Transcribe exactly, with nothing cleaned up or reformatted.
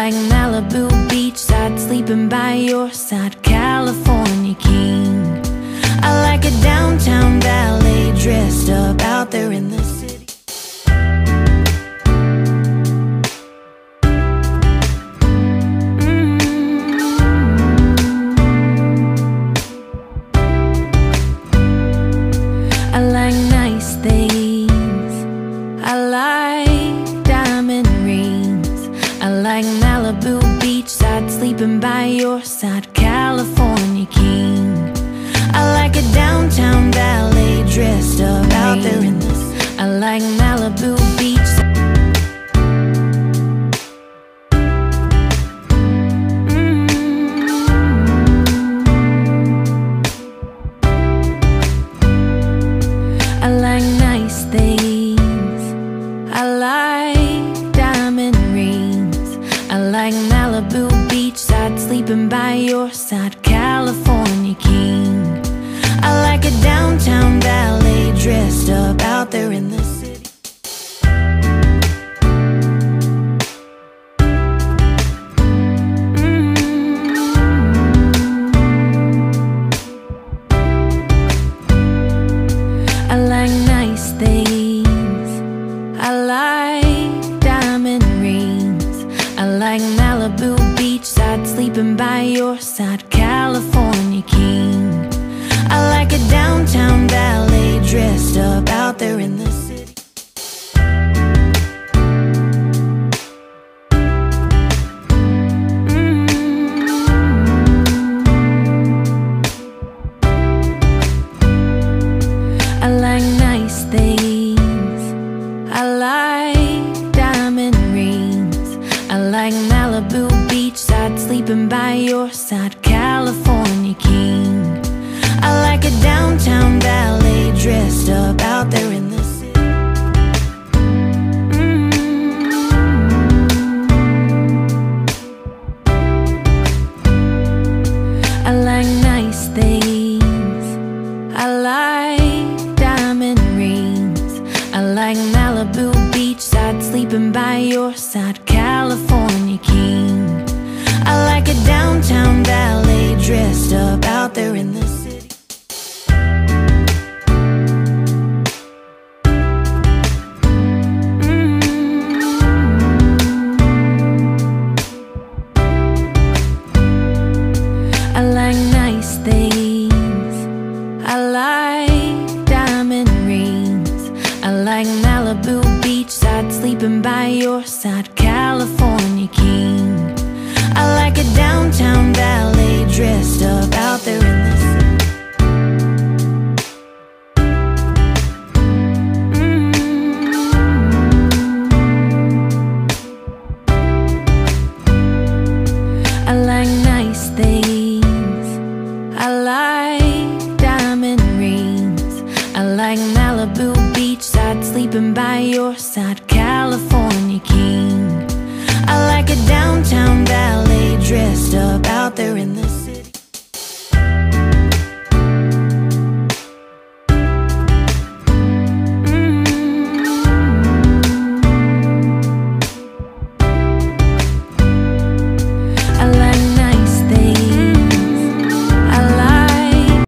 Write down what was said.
like Malibu beachside, sleeping by your side, California king. I like a downtown valet, dressed up out there in the city. I like nice things, I like diamond rings. I like Malibu beachside, sleeping by your side, California king. I like a downtown valet, dressed up out there in this. I like Malibu beachside. I like nice things, I like diamond rings. I like Malibu beachside, sleeping by your side, California king. I like a downtown valet, dressed up out there in the city. I like nice things, I like diamond rings. I like Malibu beachside, sleeping by your side, California king. I like a downtown valet, dressed up out there in the city. I like nice things, I like diamond rings. I like Malibu beachside, sleeping by your side, California king. I like a downtown valet, dressed up out there in the city. I like nice things, I like diamond rings. I like Malibu beachside, sleeping by your side, California king. I like a downtown valet, dressed up out there in the city. I like nice things, I like diamond rings. I like Malibu beachside, sleeping by your side, California king. I like a downtown valet, dressed up out there in the city. I like nice things, I like diamond rings. I like Malibu beachside, sleeping by your side, California king. I like a downtown valet, dressed